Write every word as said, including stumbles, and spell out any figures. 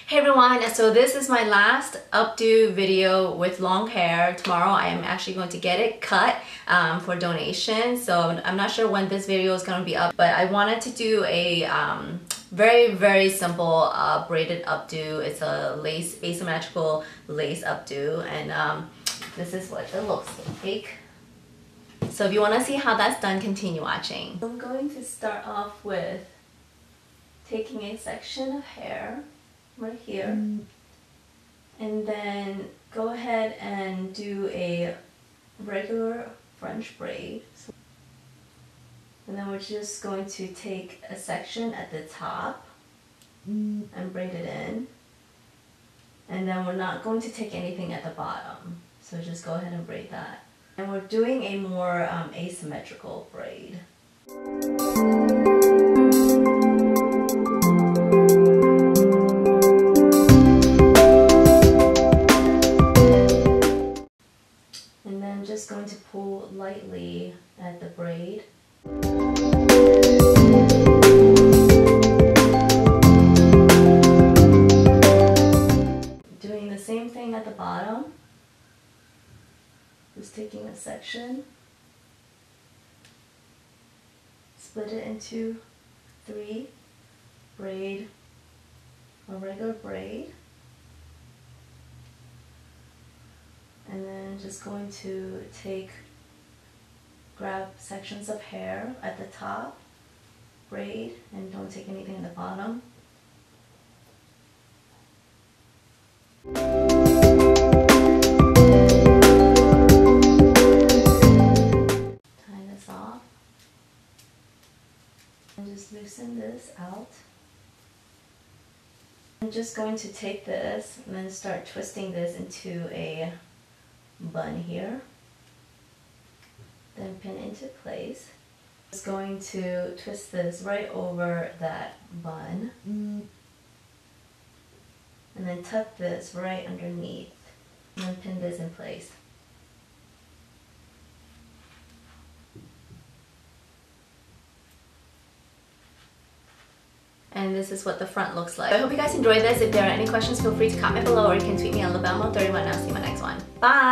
Hey everyone, so this is my last updo video with long hair. Tomorrow I am actually going to get it cut um, for donation. So I'm not sure when this video is going to be up, but I wanted to do a um, very very simple uh, braided updo. It's a lace, asymmetrical lace updo, and um, this is what it looks like. So if you want to see how that's done, continue watching. I'm going to start off with taking a section of hair right here, mm. and then go ahead and do a regular French braid. So, and then we're just going to take a section at the top mm. and braid it in, and then we're not going to take anything at the bottom, so just go ahead and braid that. And we're doing a more um, asymmetrical braid. And then just going to pull lightly at the braid. Doing the same thing at the bottom. Just taking a section, split it into three, braid a regular braid, and then just going to take, grab sections of hair at the top, braid, and don't take anything at the bottom. And just loosen this out. I'm just going to take this and then start twisting this into a bun here. Then pin into place. Just going to twist this right over that bun. Mm. And then tuck this right underneath. And then pin this in place. And this is what the front looks like. I hope you guys enjoyed this. If there are any questions, feel free to comment below, or you can tweet me on LaBelmo thirty-one. I'll see you in my next one. Bye!